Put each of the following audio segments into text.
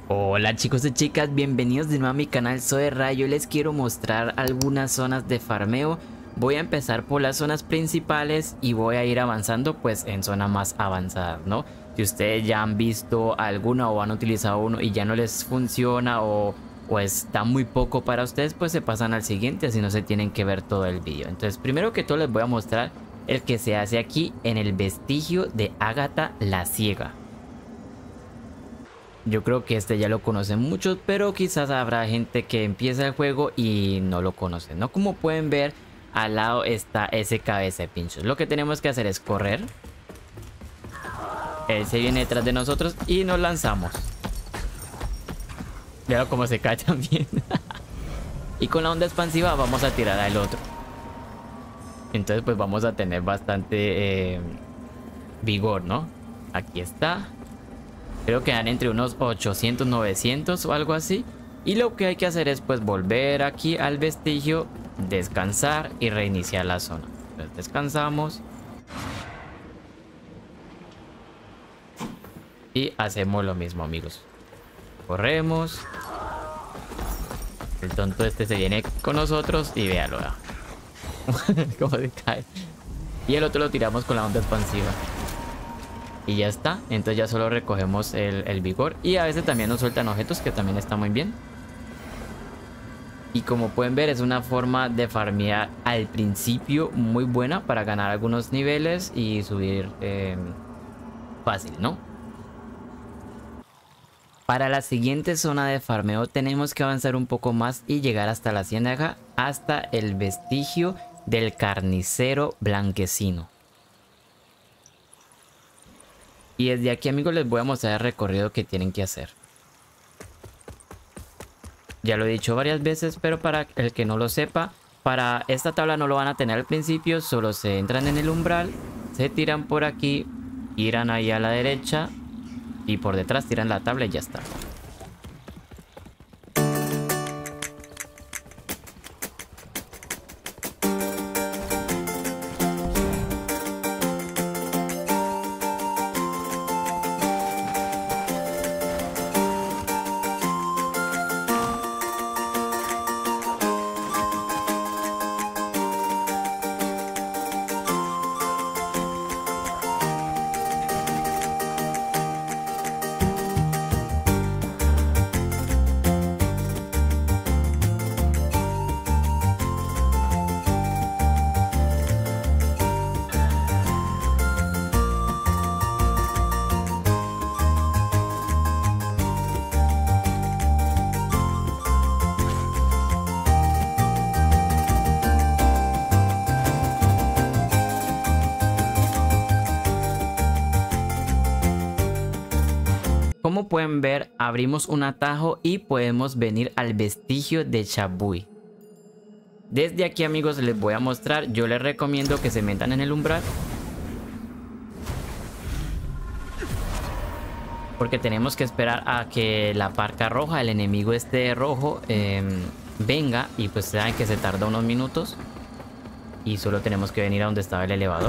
Hola chicos y chicas, bienvenidos de nuevo a mi canal, soy Rayo. Les quiero mostrar algunas zonas de farmeo. Voy a empezar por las zonas principales y voy a ir avanzando pues en zonas más avanzadas, ¿no? Si ustedes ya han visto alguna o han utilizado uno y ya no les funciona o está muy poco para ustedes, pues se pasan al siguiente, así no se tienen que ver todo el vídeo. Entonces primero que todo les voy a mostrar el que se hace aquí en el vestigio de Ágata la Ciega. Yo creo que este ya lo conocen muchos, pero quizás habrá gente que empieza el juego y no lo conoce, ¿no? Como pueden ver, al lado está ese cabeza de pinchos. Lo que tenemos que hacer es correr. Él se viene detrás de nosotros y nos lanzamos. Vean cómo se cae también. Y con la onda expansiva vamos a tirar al otro. Entonces pues vamos a tener bastante vigor, ¿no? Aquí está. Creo que dan entre unos 800, 900 o algo así. Y lo que hay que hacer es pues volver aquí al vestigio, descansar y reiniciar la zona. Entonces descansamos. Y hacemos lo mismo, amigos. Corremos. El tonto este se viene con nosotros y véalo. Cómo se cae. Y el otro lo tiramos con la onda expansiva. Y ya está, entonces ya solo recogemos el vigor. Y a veces también nos sueltan objetos, que también está muy bien. Y como pueden ver, es una forma de farmear al principio muy buena para ganar algunos niveles y subir fácil, ¿no? Para la siguiente zona de farmeo tenemos que avanzar un poco más y llegar hasta la ciénaga, hasta el vestigio del carnicero blanquecino. Y desde aquí, amigos, les voy a mostrar el recorrido que tienen que hacer. Ya lo he dicho varias veces, pero para el que no lo sepa, para esta tabla no lo van a tener al principio, solo se entran en el umbral, se tiran por aquí, tiran ahí a la derecha y por detrás tiran la tabla y ya está. Como pueden ver, abrimos un atajo y podemos venir al vestigio de Chabui. Desde aquí, amigos, les voy a mostrar. Yo les recomiendo que se metan en el umbral, porque tenemos que esperar a que la parca roja, el enemigo este rojo, venga. Y pues saben que se tarda unos minutos. Y solo tenemos que venir a donde estaba el elevador.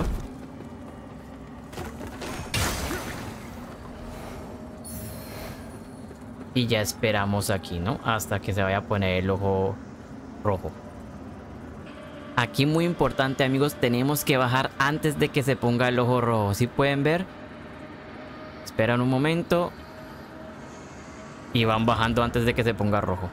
Y ya esperamos aquí, ¿no? Hasta que se vaya a poner el ojo rojo. Aquí muy importante, amigos, tenemos que bajar antes de que se ponga el ojo rojo. ¿Sí pueden ver? Esperan un momento. Y van bajando antes de que se ponga rojo.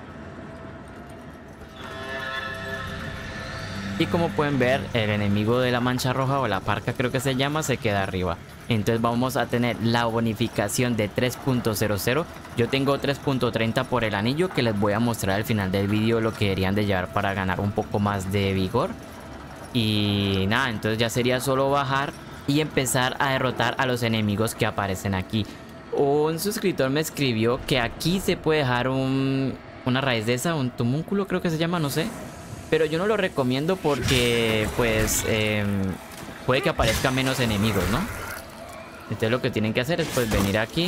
Y como pueden ver, el enemigo de la mancha roja, o la parca creo que se llama, se queda arriba. Entonces vamos a tener la bonificación de 3.00. Yo tengo 3.30 por el anillo, que les voy a mostrar al final del vídeo lo que deberían de llevar para ganar un poco más de vigor. Y nada, entonces ya sería solo bajar y empezar a derrotar a los enemigos que aparecen aquí. Un suscriptor me escribió que aquí se puede dejar una raíz de esa, un tumúnculo creo que se llama, no sé. Pero yo no lo recomiendo porque pues puede que aparezcan menos enemigos, ¿no? Entonces lo que tienen que hacer es pues venir aquí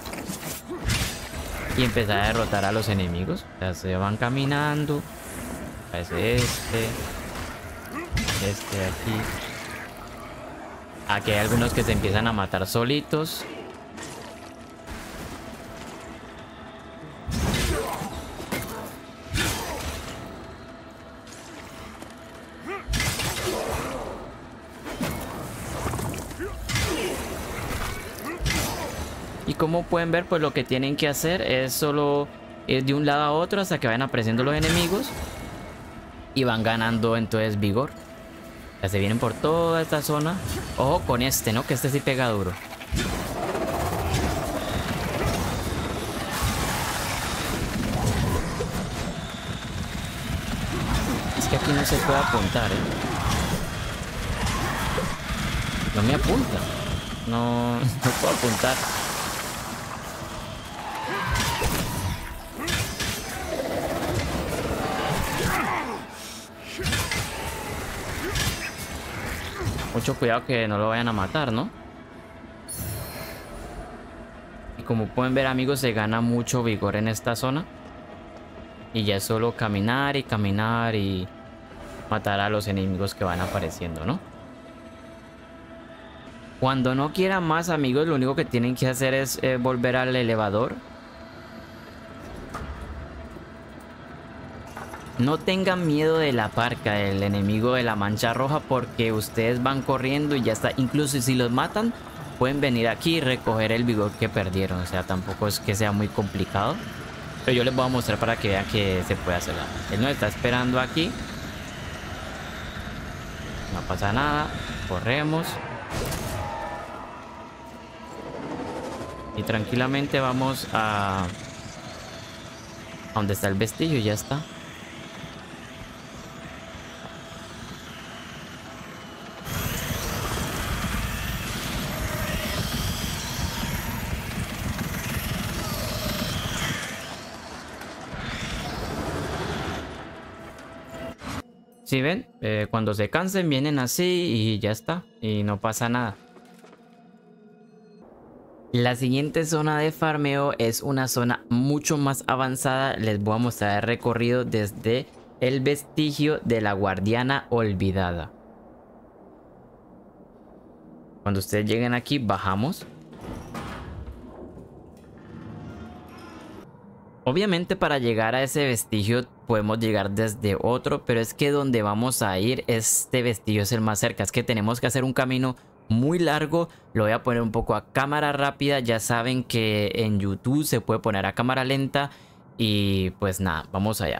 y empezar a derrotar a los enemigos. O sea, se van caminando. Aparece este de aquí. Aquí hay algunos que se empiezan a matar solitos. como pueden ver, pues lo que tienen que hacer es solo ir de un lado a otro hasta que vayan apareciendo los enemigos. Y van ganando entonces vigor. Ya se vienen por toda esta zona. Ojo con este, ¿no? Que este sí pega duro. Es que aquí no se puede apuntar, ¿eh? No me apunta. No, no puedo apuntar. Mucho cuidado que no lo vayan a matar, ¿no? Y como pueden ver, amigos, se gana mucho vigor en esta zona. Y ya es solo caminar y caminar y matar a los enemigos que van apareciendo, ¿no? Cuando no quieran más, amigos, lo único que tienen que hacer es volver al elevador. No tengan miedo de la parca, del enemigo de la mancha roja, porque ustedes van corriendo y ya está. Incluso si los matan, pueden venir aquí y recoger el vigor que perdieron. O sea, tampoco es que sea muy complicado. Pero yo les voy a mostrar para que vean que se puede hacer. Él nos está esperando aquí. No pasa nada. Corremos. Y tranquilamente vamos a donde está el vestigio. Ya está. Si ven, cuando se cansen vienen así y ya está. Y no pasa nada. La siguiente zona de farmeo es una zona mucho más avanzada. Les voy a mostrar el recorrido desde el vestigio de la guardiana olvidada. Cuando ustedes lleguen aquí, bajamos. Obviamente para llegar a ese vestigio podemos llegar desde otro, pero es que donde vamos a ir, este vestigio es el más cerca. Es que tenemos que hacer un camino muy largo. Lo voy a poner un poco a cámara rápida. Ya saben que en YouTube se puede poner a cámara lenta. Y pues nada, vamos allá.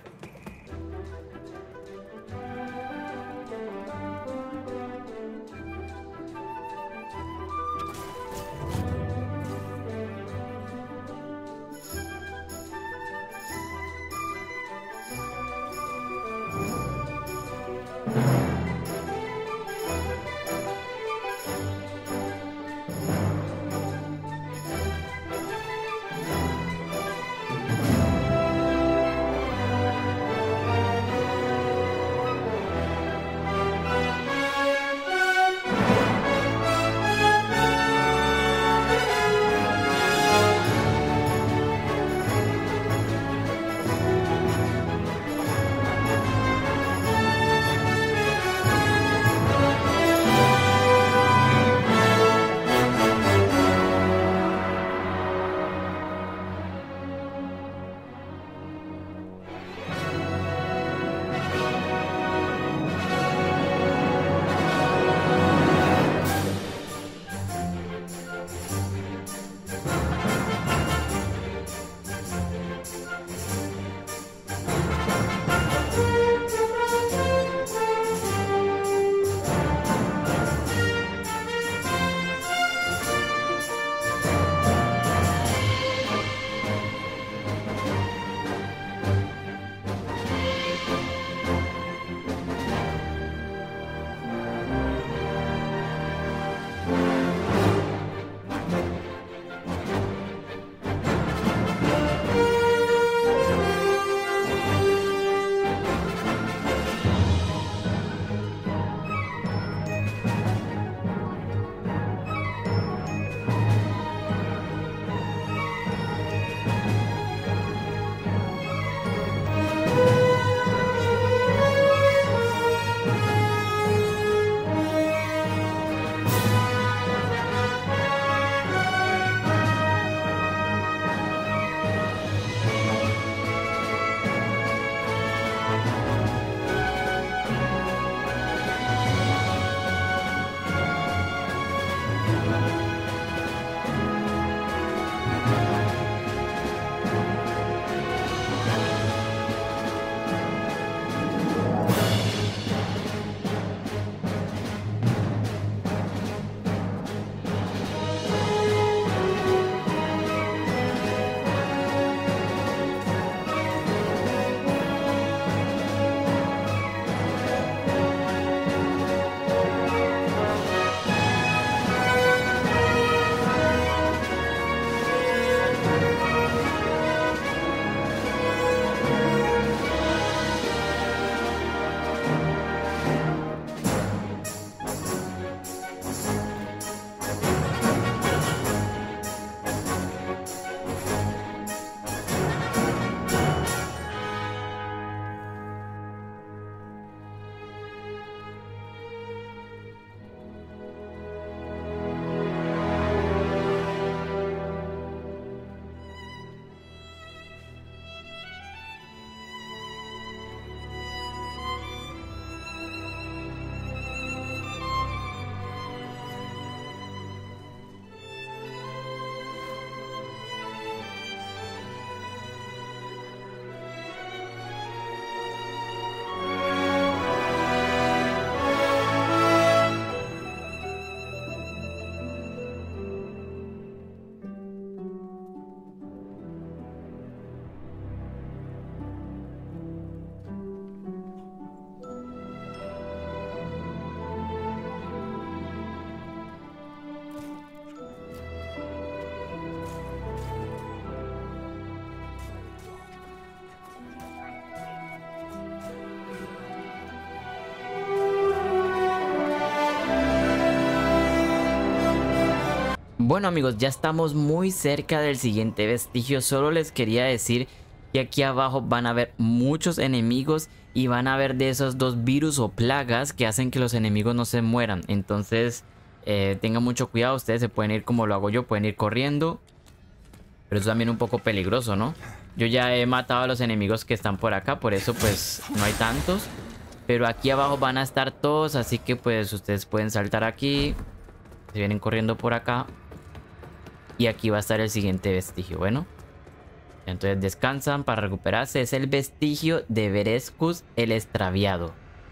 Bueno amigos, ya estamos muy cerca del siguiente vestigio. Solo les quería decir que aquí abajo van a haber muchos enemigos y van a haber de esos dos virus o plagas que hacen que los enemigos no se mueran. Entonces tengan mucho cuidado, ustedes se pueden ir como lo hago yo, pueden ir corriendo. Pero es también un poco peligroso, ¿no? Yo ya he matado a los enemigos que están por acá, por eso pues no hay tantos. Pero aquí abajo van a estar todos, así que pues ustedes pueden saltar aquí. Se vienen corriendo por acá. Y aquí va a estar el siguiente vestigio, bueno. Entonces descansan para recuperarse. Es el vestigio de Verescus el extraviado.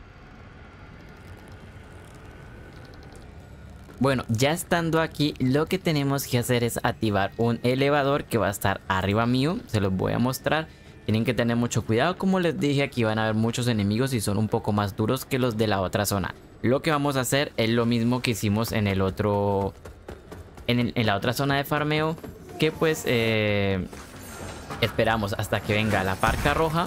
Bueno, ya estando aquí, lo que tenemos que hacer es activar un elevador que va a estar arriba mío. Se los voy a mostrar. Tienen que tener mucho cuidado. Como les dije, aquí van a haber muchos enemigos y son un poco más duros que los de la otra zona. Lo que vamos a hacer es lo mismo que hicimos en el otro... En la otra zona de farmeo. Que pues esperamos hasta que venga la parca roja.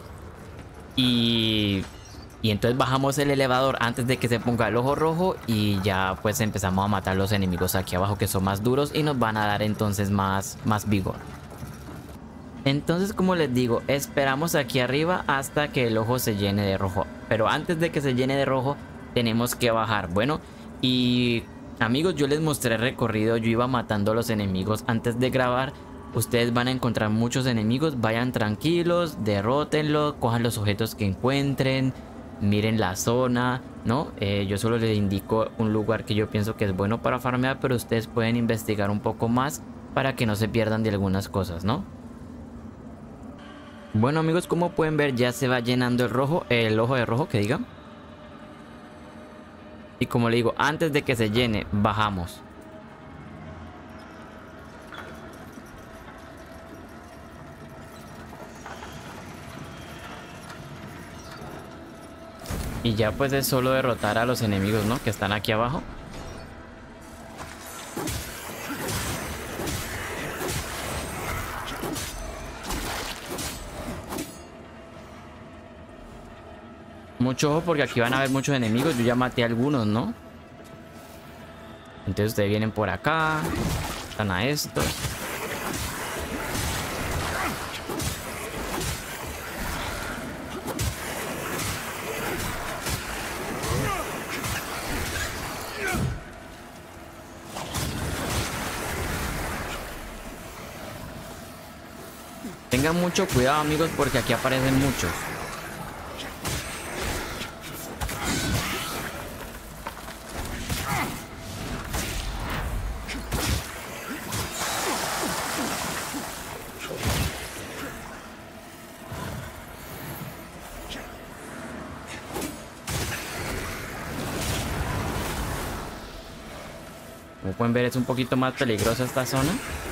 Y entonces bajamos el elevador antes de que se ponga el ojo rojo. Y ya pues empezamos a matar los enemigos aquí abajo que son más duros. Y nos van a dar entonces más vigor. Entonces, como les digo, esperamos aquí arriba hasta que el ojo se llene de rojo. Pero antes de que se llene de rojo, tenemos que bajar. Bueno, y amigos, yo les mostré el recorrido. Yo iba matando a los enemigos antes de grabar. Ustedes van a encontrar muchos enemigos. Vayan tranquilos, derrótenlos, cojan los objetos que encuentren. Miren la zona, ¿no? Yo solo les indico un lugar que yo pienso que es bueno para farmear. Pero ustedes pueden investigar un poco más para que no se pierdan de algunas cosas, ¿no? Bueno amigos, como pueden ver ya se va llenando el ojo de rojo que diga. Y como le digo, antes de que se llene, bajamos. Y ya pues es solo derrotar a los enemigos, ¿no? Que están aquí abajo. Mucho ojo porque aquí van a haber muchos enemigos. Yo ya maté a algunos, ¿no? Entonces ustedes vienen por acá. Están a estos. Tengan mucho cuidado amigos porque aquí aparecen muchos. Como pueden ver es un poquito más peligrosa esta zona.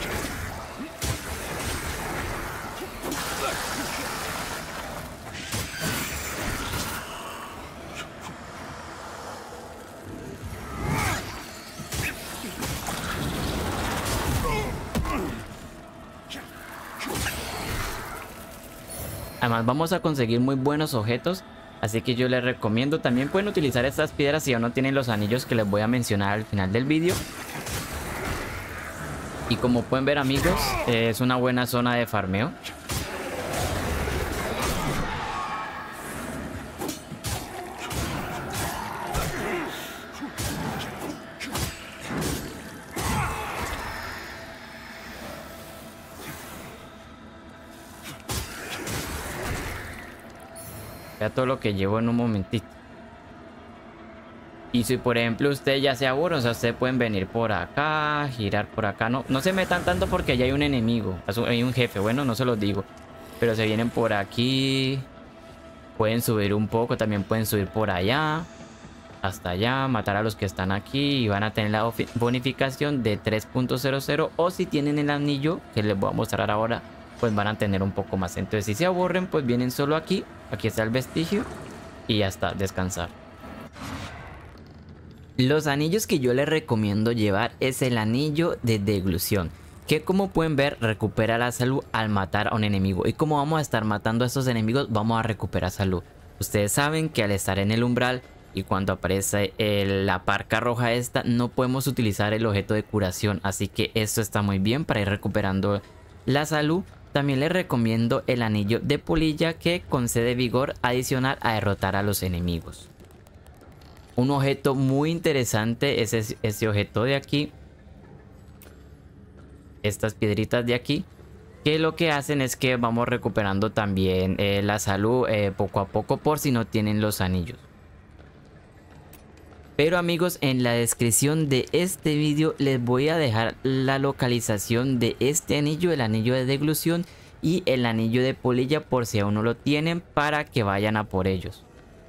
Además vamos a conseguir muy buenos objetos. Así que yo les recomiendo. También pueden utilizar estas piedras si aún no tienen los anillos que les voy a mencionar al final del vídeo. Y como pueden ver amigos, es una buena zona de farmeo. Ya todo lo que llevo en un momentito. Y si por ejemplo usted ya se aburre, o sea, ustedes pueden venir por acá, girar por acá. No se metan tanto porque allá hay un enemigo, hay un jefe, bueno, no se los digo. Pero se vienen por aquí. Pueden subir un poco, también pueden subir por allá. Hasta allá, matar a los que están aquí. Y van a tener la bonificación de 3.00. O si tienen el anillo, que les voy a mostrar ahora, pues van a tener un poco más. Entonces si se aburren, pues vienen solo aquí. Aquí está el vestigio. Y ya está, descansar. Los anillos que yo les recomiendo llevar es el anillo de deglución, que como pueden ver recupera la salud al matar a un enemigo. Y como vamos a estar matando a estos enemigos, vamos a recuperar salud. Ustedes saben que al estar en el umbral y cuando aparece la parca roja esta no podemos utilizar el objeto de curación, así que esto está muy bien para ir recuperando la salud. También les recomiendo el anillo de polilla que concede vigor adicional a derrotar a los enemigos. Un objeto muy interesante es ese objeto de aquí, estas piedritas de aquí, que lo que hacen es que vamos recuperando también la salud poco a poco por si no tienen los anillos. Pero amigos, en la descripción de este vídeo les voy a dejar la localización de este anillo, el anillo de deglución y el anillo de polilla por si aún no lo tienen, para que vayan a por ellos.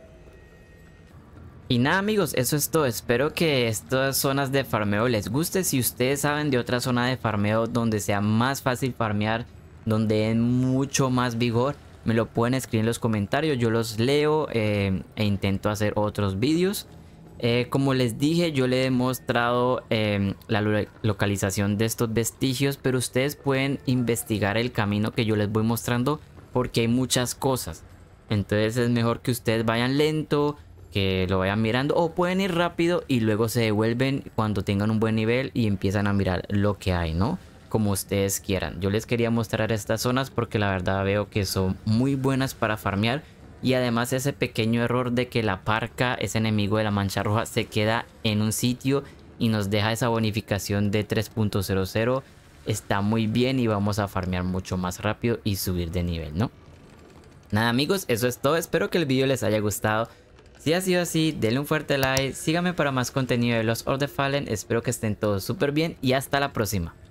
Y nada amigos, eso es todo. Espero que estas zonas de farmeo les guste. Si ustedes saben de otra zona de farmeo donde sea más fácil farmear, donde den mucho más vigor, me lo pueden escribir en los comentarios. Yo los leo e intento hacer otros vídeos. Como les dije, yo les he mostrado la localización de estos vestigios, pero ustedes pueden investigar el camino que yo les voy mostrando porque hay muchas cosas. Entonces es mejor que ustedes vayan lento, que lo vayan mirando, o pueden ir rápido y luego se devuelven cuando tengan un buen nivel y empiezan a mirar lo que hay, ¿no? Como ustedes quieran. Yo les quería mostrar estas zonas porque la verdad veo que son muy buenas para farmear. Y además ese pequeño error de que la parca, ese enemigo de la mancha roja, se queda en un sitio y nos deja esa bonificación de 3.00, está muy bien y vamos a farmear mucho más rápido y subir de nivel, ¿no? Nada amigos, eso es todo. Espero que el vídeo les haya gustado. Si ha sido así, denle un fuerte like, síganme para más contenido de Lost or the Fallen. Espero que estén todos súper bien y hasta la próxima.